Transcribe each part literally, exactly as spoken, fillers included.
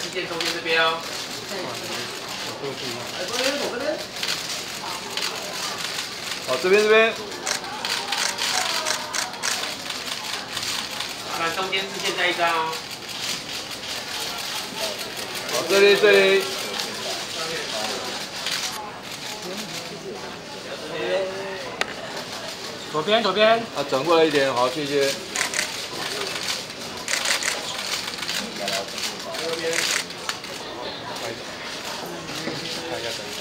视线中间这边哦。哎，这边，我这边。 好，这边这边。 看中间视线再一张哦。 好，这里这里。 左边左边。 啊，转过来一点，好，谢谢。 右边。 看一下灯。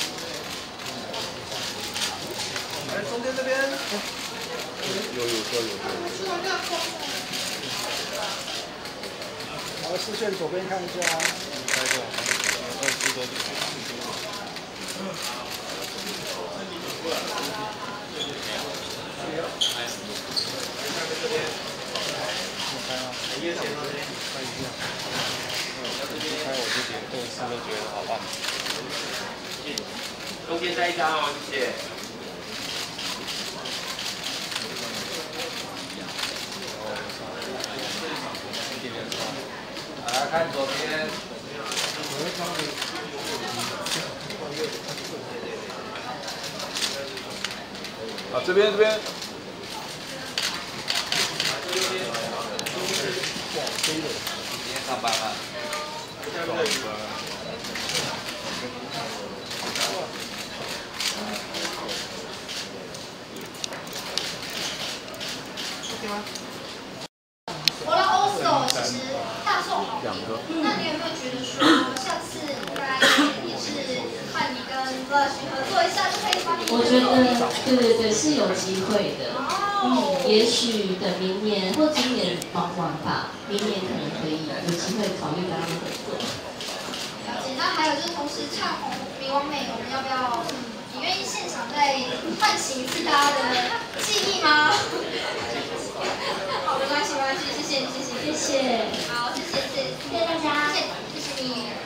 来，中间这边。 有有车有车。 好，视线左边看一下。 开过，二十多点。开我这点动视都觉得好暗。 中间再一张哦，谢谢。 来看左边。啊，这边这边。今天上班了。 我的 also 其实大受好评，那你有没有觉得说下次应该也是看你跟 Blush 合作一下就可以帮你？ 我觉得对对对是有机会的，嗯，也许等明年或今年忙完吧，明年可能可以有机会考虑跟他们合作。 了解，那还有就是同时唱红冥王美，我们要不要？嗯，你愿意现场再唤醒一次大家的记忆吗？好，没关系，没关系，谢谢你，谢谢， 谢谢， 好，谢谢，谢谢， 谢谢大家， 谢谢，谢谢你。